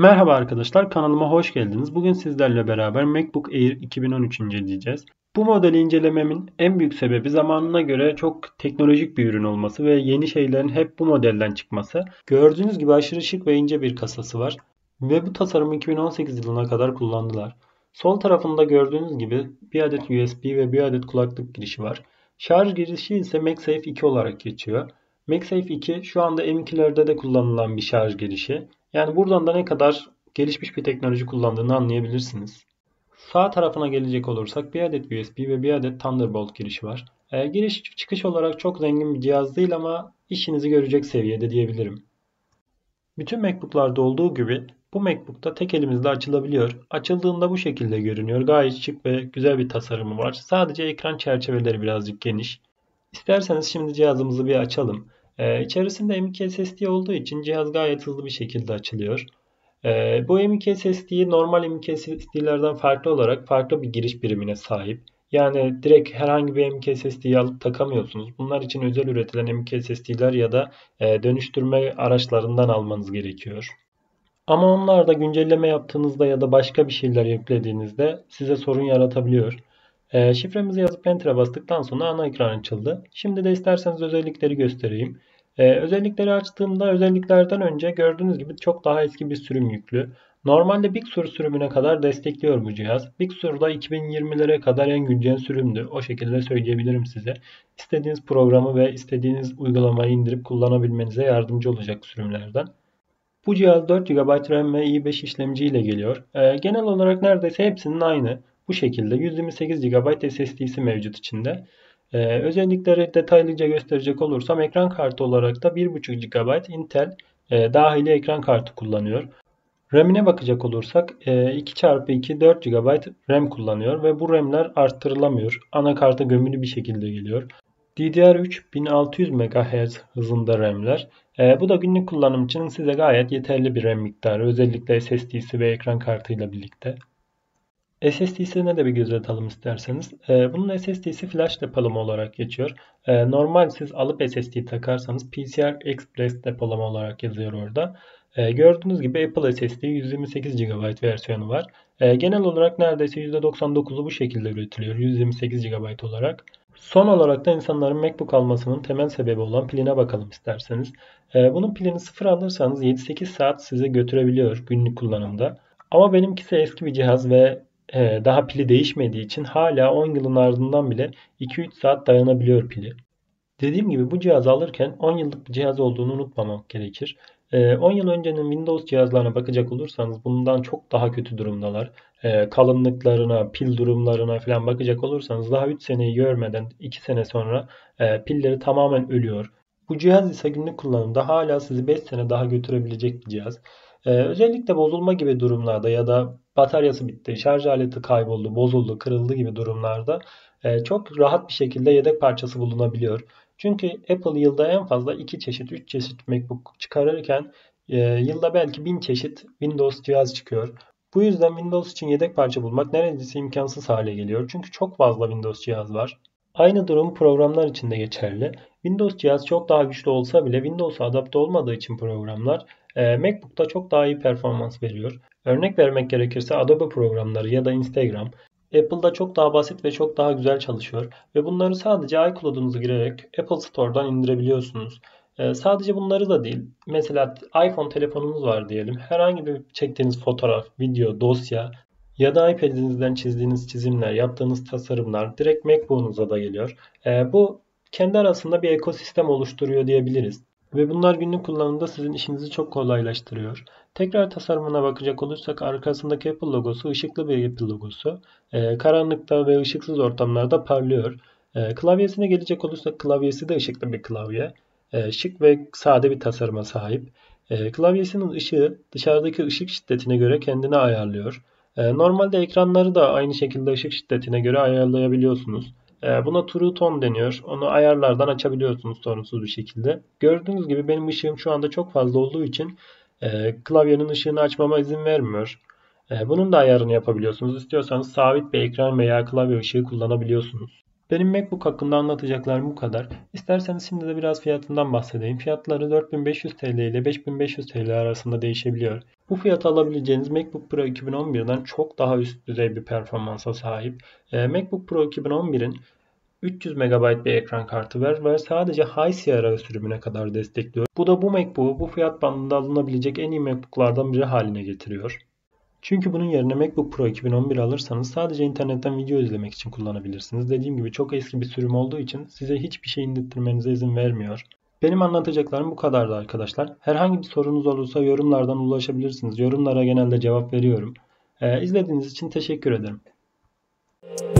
Merhaba arkadaşlar, kanalıma hoş geldiniz. Bugün sizlerle beraber MacBook Air 2013 inceleyeceğiz. Bu modeli incelememin en büyük sebebi zamanına göre çok teknolojik bir ürün olması ve yeni şeylerin hep bu modelden çıkması. Gördüğünüz gibi aşırı şık ve ince bir kasası var. Ve bu tasarımı 2018 yılına kadar kullandılar. Sol tarafında gördüğünüz gibi bir adet USB ve bir adet kulaklık girişi var. Şarj girişi ise MagSafe 2 olarak geçiyor. MagSafe 2 şu anda M2'lerde de kullanılan bir şarj girişi. Yani buradan da ne kadar gelişmiş bir teknoloji kullandığını anlayabilirsiniz. Sağ tarafına gelecek olursak bir adet USB ve bir adet Thunderbolt girişi var. Giriş çıkış olarak çok zengin bir cihaz değil ama işinizi görecek seviyede diyebilirim. Bütün MacBook'larda olduğu gibi bu MacBook'ta tek elimizle açılabiliyor. Açıldığında bu şekilde görünüyor. Gayet şık ve güzel bir tasarımı var. Sadece ekran çerçeveleri birazcık geniş. İsterseniz şimdi cihazımızı bir açalım. İçerisinde M.2 SSD olduğu için cihaz gayet hızlı bir şekilde açılıyor. Bu M.2 SSD'yi normal M.2 SSD'lerden farklı olarak farklı bir giriş birimine sahip. Yani direkt herhangi bir M.2 SSD'yi alıp takamıyorsunuz. Bunlar için özel üretilen M.2 SSD'ler ya da dönüştürme araçlarından almanız gerekiyor. Ama onlar da güncelleme yaptığınızda ya da başka bir şeyler yüklediğinizde size sorun yaratabiliyor. Şifremizi yazıp Enter'a bastıktan sonra ana ekran açıldı. Şimdi de isterseniz özellikleri göstereyim. Özellikleri açtığımda özelliklerden önce gördüğünüz gibi çok daha eski bir sürüm yüklü. Normalde Big Sur sürümüne kadar destekliyor bu cihaz. Big Sur'da 2020'lere kadar en güncel sürümdü. O şekilde söyleyebilirim size. İstediğiniz programı ve istediğiniz uygulamayı indirip kullanabilmenize yardımcı olacak sürümlerden. Bu cihaz 4 GB RAM ve i5 işlemci ile geliyor. Genel olarak neredeyse hepsinin aynı. Bu şekilde 128 GB SSD'si mevcut içinde. Özellikleri detaylıca gösterecek olursam ekran kartı olarak da 1.5 GB Intel dahili ekran kartı kullanıyor. RAM'ine bakacak olursak 2x2 4 GB RAM kullanıyor ve bu RAM'ler arttırılamıyor. Anakarta gömülü bir şekilde geliyor. DDR3 1600 MHz hızında RAM'ler. Bu da günlük kullanım için size gayet yeterli bir RAM miktarı. Özellikle SSD'si ve ekran kartıyla birlikte. SSD'sine de bir göz atalım isterseniz. Bunun SSD'si flash depolama olarak geçiyor. Normal siz alıp SSD takarsanız PCI Express depolama olarak yazıyor orada. Gördüğünüz gibi Apple SSD 128 GB versiyonu var. Genel olarak neredeyse %99'u bu şekilde üretiliyor 128 GB olarak. Son olarak da insanların MacBook almasının temel sebebi olan piline bakalım isterseniz. Bunun pilini sıfır alırsanız 7-8 saat size götürebiliyor günlük kullanımda. Ama benimkisi eski bir cihaz ve daha pili değişmediği için hala 10 yılın ardından bile 2-3 saat dayanabiliyor pili. Dediğim gibi bu cihazı alırken 10 yıllık bir cihaz olduğunu unutmamak gerekir. 10 yıl öncenin Windows cihazlarına bakacak olursanız bundan çok daha kötü durumdalar. Kalınlıklarına, pil durumlarına falan bakacak olursanız daha 3 seneyi görmeden 2 sene sonra pilleri tamamen ölüyor. Bu cihaz ise günlük kullanımda hala sizi 5 sene daha götürebilecek bir cihaz. Özellikle bozulma gibi durumlarda ya da bataryası bitti, şarj aleti kayboldu, bozuldu, kırıldı gibi durumlarda çok rahat bir şekilde yedek parçası bulunabiliyor. Çünkü Apple yılda en fazla 2 çeşit, 3 çeşit MacBook çıkarırken yılda belki 1000 çeşit Windows cihaz çıkıyor. Bu yüzden Windows için yedek parça bulmak neredeyse imkansız hale geliyor. Çünkü çok fazla Windows cihaz var. Aynı durum programlar için de geçerli. Windows cihaz çok daha güçlü olsa bile Windows'a adapte olmadığı için programlar MacBook'ta çok daha iyi performans veriyor. Örnek vermek gerekirse Adobe programları ya da Instagram Apple'da çok daha basit ve çok daha güzel çalışıyor ve bunları sadece iCloud'unuzu girerek Apple Store'dan indirebiliyorsunuz. Sadece bunları da değil. Mesela iPhone telefonunuz var diyelim. Herhangi bir çektiğiniz fotoğraf, video, dosya ya da iPad'inizden çizdiğiniz çizimler, yaptığınız tasarımlar direkt MacBook'unuza da geliyor. Bu kendi arasında bir ekosistem oluşturuyor diyebiliriz. Ve bunlar günlük kullanımda sizin işinizi çok kolaylaştırıyor. Tekrar tasarımına bakacak olursak arkasındaki Apple logosu ışıklı bir Apple logosu. Karanlıkta ve ışıksız ortamlarda parlıyor. Klavyesine gelecek olursak klavyesi de ışıklı bir klavye. Şık ve sade bir tasarıma sahip. Klavyesinin ışığı dışarıdaki ışık şiddetine göre kendini ayarlıyor. Normalde ekranları da aynı şekilde ışık şiddetine göre ayarlayabiliyorsunuz. Buna True Tone deniyor. Onu ayarlardan açabiliyorsunuz sorunsuz bir şekilde. Gördüğünüz gibi benim ışığım şu anda çok fazla olduğu için klavyenin ışığını açmama izin vermiyor. Bunun da ayarını yapabiliyorsunuz. İstiyorsanız sabit bir ekran veya klavye ışığı kullanabiliyorsunuz. Benim MacBook hakkında anlatacaklarım bu kadar. İsterseniz şimdi de biraz fiyatından bahsedeyim. Fiyatları 4500 TL ile 5500 TL arasında değişebiliyor. Bu fiyata alabileceğiniz MacBook Pro 2011'den çok daha üst düzey bir performansa sahip. MacBook Pro 2011'in 300 MB bir ekran kartı var ve sadece High Sierra sürümüne kadar destekliyor. Bu da bu MacBook'u bu fiyat bandında alınabilecek en iyi MacBook'lardan biri haline getiriyor. Çünkü bunun yerine MacBook Pro 2011 alırsanız sadece internetten video izlemek için kullanabilirsiniz. Dediğim gibi çok eski bir sürüm olduğu için size hiçbir şey indirtmenize izin vermiyor. Benim anlatacaklarım bu kadardı arkadaşlar. Herhangi bir sorunuz olursa yorumlardan ulaşabilirsiniz. Yorumlara genelde cevap veriyorum. İzlediğiniz için teşekkür ederim.